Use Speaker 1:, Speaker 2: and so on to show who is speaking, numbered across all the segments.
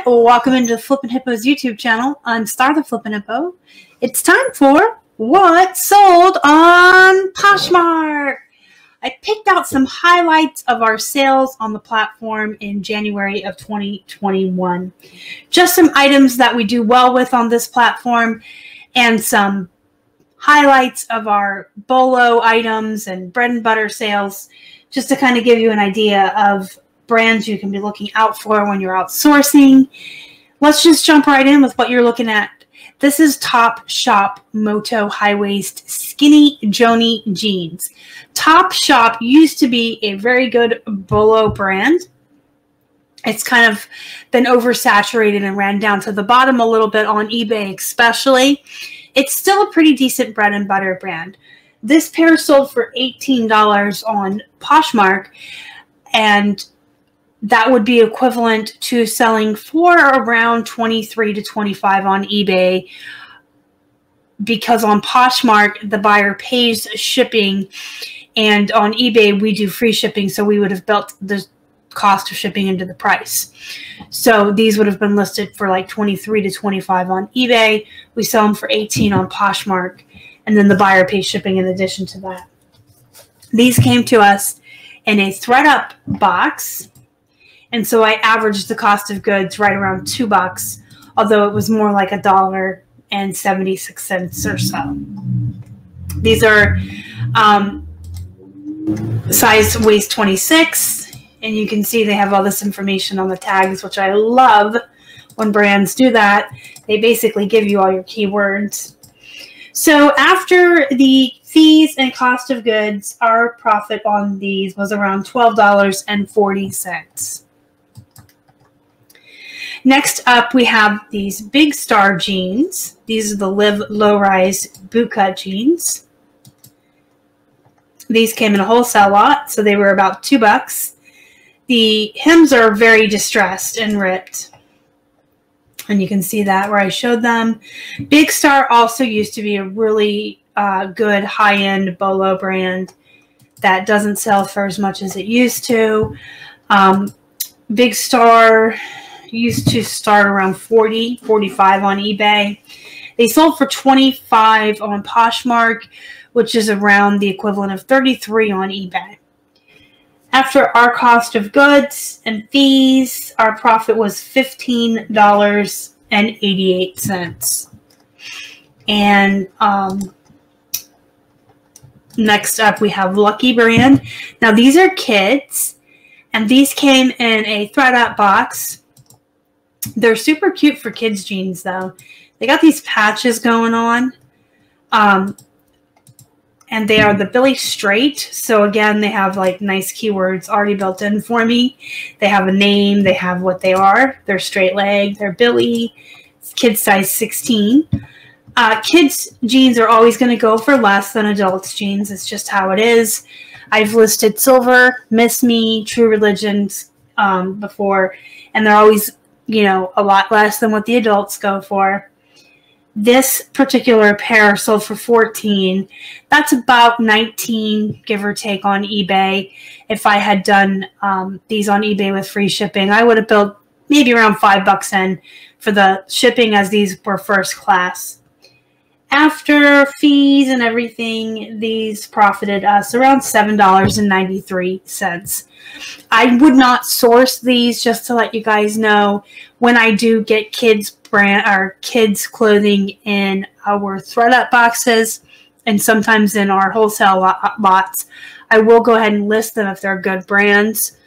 Speaker 1: welcome into Flippin' Hippo's YouTube channel. I'm Star the Flippin' Hippo. It's time for What Sold on Poshmark. I picked out some highlights of our sales on the platform in January of 2021. Just some items that we do well with on this platform and some highlights of our BOLO items and bread and butter sales, just to kind of give you an idea of brands you can be looking out for when you're outsourcing. Let's just jump right in with what you're looking at. This is Topshop Moto High Waist Skinny Joni Jeans. Topshop used to be a very good BOLO brand. It's kind of been oversaturated and ran down to the bottom a little bit on eBay especially. It's still a pretty decent bread and butter brand. This pair sold for $18 on Poshmark, and that would be equivalent to selling for around $23 to $25 on eBay, because on Poshmark the buyer pays shipping and on eBay we do free shipping, so we would have built the cost of shipping into the price. So these would have been listed for like $23 to $25 on eBay. We sell them for $18 on Poshmark, and then the buyer pays shipping in addition to that. These came to us in a ThredUp box. And so I averaged the cost of goods right around $2, although it was more like $1.76 or so. These are size waist 26, and you can see they have all this information on the tags, which I love when brands do that. They basically give you all your keywords. So after the fees and cost of goods, our profit on these was around $12.40. Next up, we have these Big Star jeans. These are the Live Low Rise bootcut jeans. These came in a wholesale lot, so they were about $2. The hems are very distressed and ripped, and you can see that where I showed them. Big Star also used to be a really good high-end BOLO brand that doesn't sell for as much as it used to. Big Star used to start around $40, $45 on eBay. They sold for $25 on Poshmark, which is around the equivalent of $33 on eBay. After our cost of goods and fees, our profit was $15.88. And next up, we have Lucky Brand. Now, these are kids, and these came in a ThredUp box. They're super cute for kids' jeans, though. They got these patches going on. And they are the Billy Straight. So, again, they have, like, nice keywords already built in for me. They have a name. They have what they are. They're straight leg. They're Billy. It's kid size 16. Kids' jeans are always going to go for less than adults' jeans. It's just how it is. I've listed Silver, Miss Me, True Religions before, and they're always, you know, a lot less than what the adults go for. This particular pair sold for $14. That's about $19, give or take, on eBay. If I had done these on eBay with free shipping, I would have built maybe around $5 in for the shipping, as these were first class. After fees and everything, these profited us around $7.93. I would not source these, just to let you guys know. When I do get kids clothing in our ThredUp boxes and sometimes in our wholesale lots, I will go ahead and list them if they're good brands.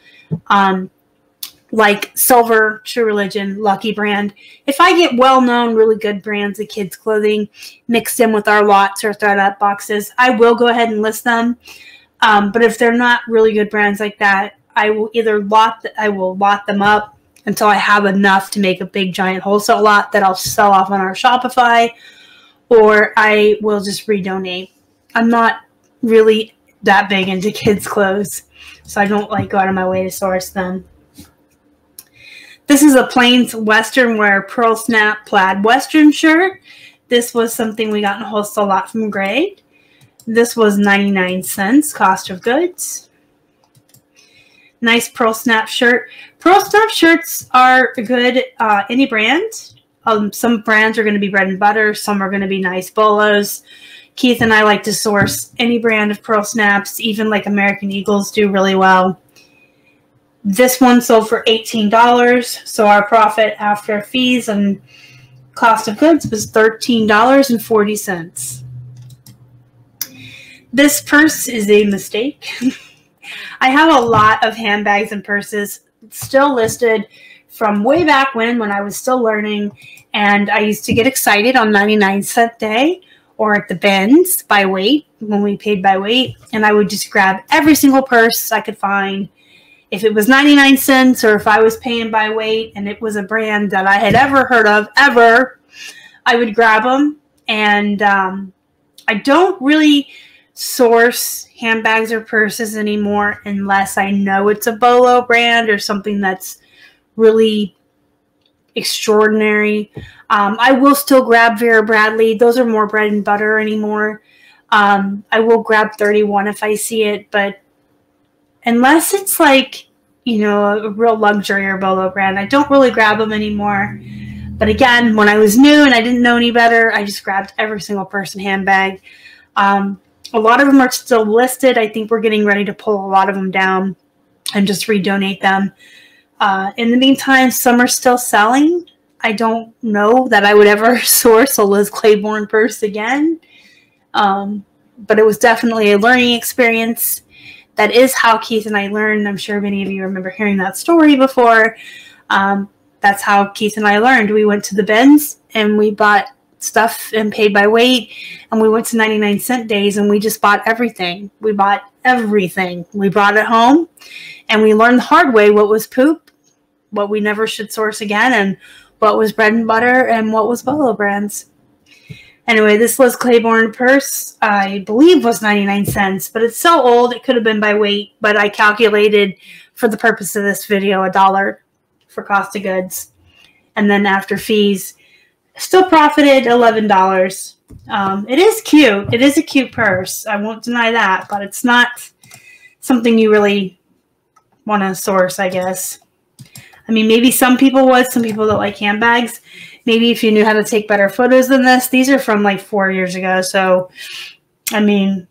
Speaker 1: Like Silver, True Religion, Lucky Brand. If I get well-known, really good brands of kids' clothing mixed in with our lots or ThredUp boxes, I will go ahead and list them. But if they're not really good brands like that, I will either lot them up until I have enough to make a big giant wholesale lot that I'll sell off on our Shopify, or I will just redonate. I'm not really that big into kids' clothes, so I don't like go out of my way to source them. This is a Plains Western Wear Pearl Snap Plaid Western shirt. This was something we got in a wholesale lot from Greg. This was 99 cents, cost of goods. Nice pearl snap shirt. Pearl Snap shirts are good, any brand. Some brands are going to be bread and butter. Some are going to be nice bolos. Keith and I like to source any brand of Pearl Snaps, even like American Eagles do really well. This one sold for $18, so our profit after fees and cost of goods was $13.40. This purse is a mistake. I have a lot of handbags and purses still listed from way back when I was still learning, and I used to get excited on 99-cent day or at the bins by weight when we paid by weight, and I would just grab every single purse I could find. If it was 99 cents or if I was paying by weight and it was a brand that I had ever heard of, ever, I would grab them. And I don't really source handbags or purses anymore unless I know it's a Bolo brand or something that's really extraordinary. I will still grab Vera Bradley. Those are more bread and butter anymore. I will grab 31 if I see it, but unless it's like, you know, a real luxury or Bolo brand, I don't really grab them anymore. But again, when I was new and I didn't know any better, I just grabbed every single purse and handbag. A lot of them are still listed. I think we're getting ready to pull a lot of them down and just redonate them. In the meantime, some are still selling. I don't know that I would ever source a Liz Claiborne purse again. But it was definitely a learning experience. That is how Keith and I learned. I'm sure many of you remember hearing that story before. That's how Keith and I learned. We went to the bins and we bought stuff and paid by weight. And we went to 99-cent days and we just bought everything. We bought everything. We brought it home and we learned the hard way what was poop, what we never should source again, and what was bread and butter and what was Bolo brands. Anyway, this Liz Claiborne purse, I believe, was 99 cents, but it's so old it could have been by weight, but I calculated for the purpose of this video $1 for cost of goods. And then after fees, still profited $11. It is cute. It is a cute purse. I won't deny that, but it's not something you really want to source, I guess. I mean, maybe some people would, some people that like handbags. Maybe if you knew how to take better photos than this. These are from like 4 years ago. So, I mean,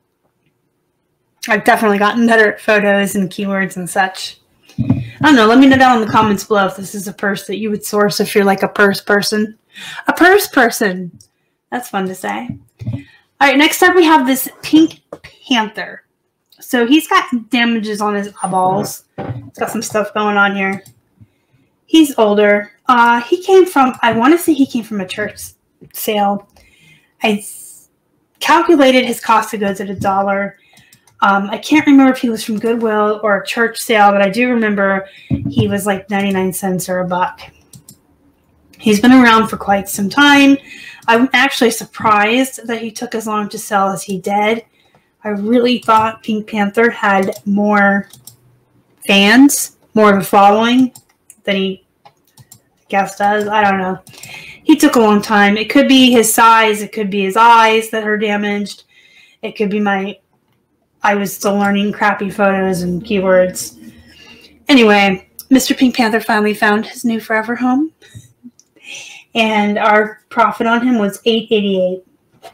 Speaker 1: I've definitely gotten better at photos and keywords and such. I don't know. Let me know down in the comments below if this is a purse that you would source if you're like a purse person. A purse person. That's fun to say. All right. Next up, we have this Pink Panther. So he's got damages on his eyeballs. He's got some stuff going on here. He's older. He came from, I want to say he came from a church sale. I calculated his cost of goods at $1. I can't remember if he was from Goodwill or a church sale, but I do remember he was like 99 cents or $1. He's been around for quite some time. I'm actually surprised that he took as long to sell as he did. I really thought Pink Panther had more fans, more of a following than he guess does. I don't know. He took a long time. It could be his size. It could be his eyes that are damaged. It could be I was still learning crappy photos and keywords. Anyway, Mr. Pink Panther finally found his new forever home. And our profit on him was $8.88.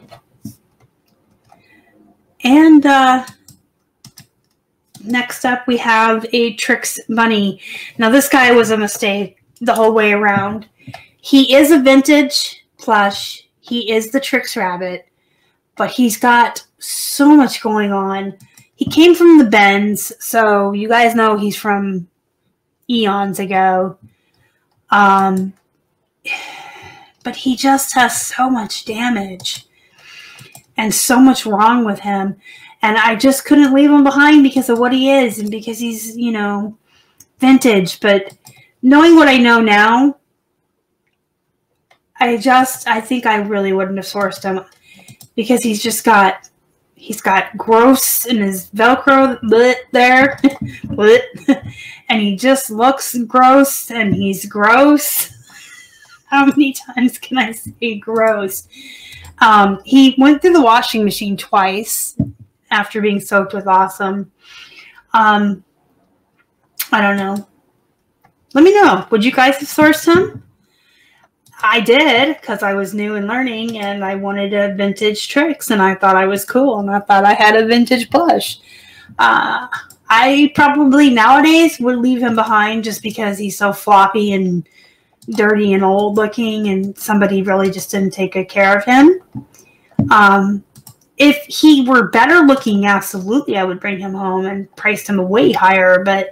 Speaker 1: And next up we have a Trix Bunny. Now this guy was a mistake the whole way around. He is a vintage plush. He is the Trix Rabbit, but he's got so much going on. He came from the Bends, so you guys know he's from eons ago. But he just has so much damage and so much wrong with him. And I just couldn't leave him behind because of what he is and because he's, you know, vintage. But knowing what I know now, I think I really wouldn't have sourced him because he's got gross in his Velcro there, and he just looks gross, and he's gross. How many times can I say gross? He went through the washing machine twice after being soaked with Awesome. I don't know. Let me know. Would you guys have sourced him? I did, because I was new and learning, and I wanted a vintage Trix, and I thought I was cool, and I thought I had a vintage plush. I probably nowadays would leave him behind just because he's so floppy and dirty and old looking, and somebody really just didn't take good care of him. If he were better looking, absolutely, I would bring him home and price him way higher, but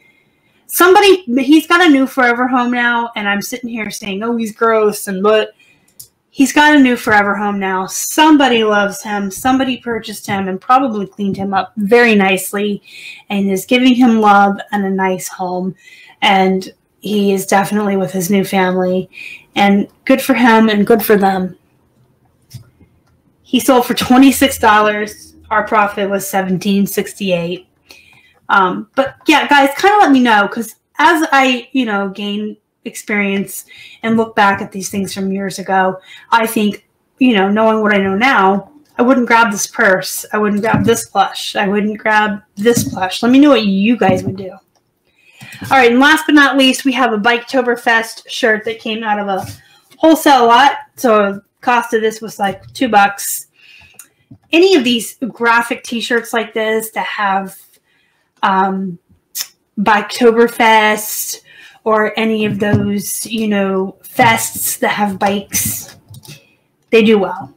Speaker 1: he's got a new forever home now, and I'm sitting here saying, oh, he's gross, but he's got a new forever home now. Somebody loves him. Somebody purchased him and probably cleaned him up very nicely and is giving him love and a nice home. And he is definitely with his new family. And good for him and good for them. He sold for $26. Our profit was $17.68. But yeah, guys, kind of let me know, because as I, gain experience and look back at these things from years ago, I think, knowing what I know now, I wouldn't grab this purse. I wouldn't grab this plush. I wouldn't grab this plush. Let me know what you guys would do. All right, and last but not least, we have a Biketoberfest shirt that came out of a wholesale lot. So the cost of this was like $2. Any of these graphic t-shirts like this that have Biketoberfest or any of those, fests that have bikes, they do well.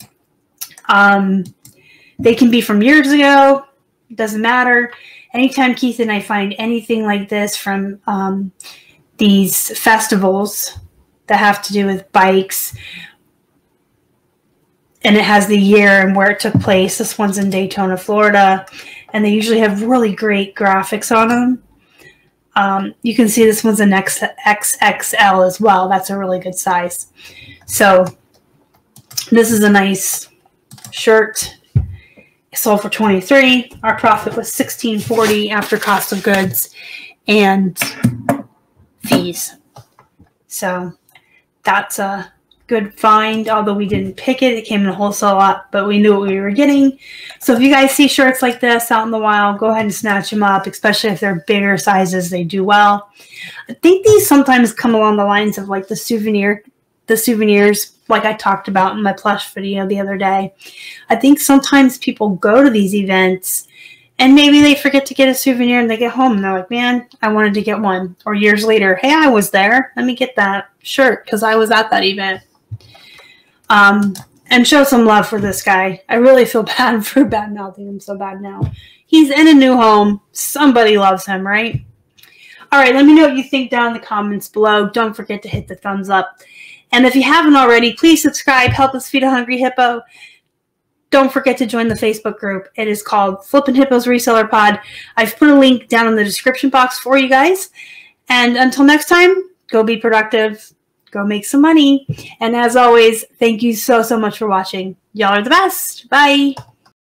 Speaker 1: They can be from years ago. It doesn't matter. Anytime Keith and I find anything like this from these festivals that have to do with bikes, and it has the year and where it took place. This one's in Daytona, Florida, and they usually have really great graphics on them. You can see this one's an XXL as well. That's a really good size. So this is a nice shirt. It sold for $23. Our profit was $16.40 after cost of goods and fees. So that's a good find, although we didn't pick it. It came in a wholesale lot, but we knew what we were getting. So if you guys see shirts like this out in the wild, go ahead and snatch them up, especially if they're bigger sizes. They do well. I think these sometimes come along the lines of like the souvenirs, like I talked about in my plush video the other day. I think sometimes people go to these events and maybe they forget to get a souvenir and they get home and they're like, man, I wanted to get one. Or years later, hey, I was there. Let me get that shirt because I was at that event. And show some love for this guy. I really feel bad for bad-mouthing him so bad now. He's in a new home. Somebody loves him, right? All right, let me know what you think down in the comments below. Don't forget to hit the thumbs up. And if you haven't already, please subscribe. Help us feed a hungry hippo. Don't forget to join the Facebook group. It is called Flippin' Hippos Reseller Pod. I've put a link down in the description box for you guys. And until next time, go be productive. Go make some money. And as always, thank you so much for watching. Y'all are the best. Bye.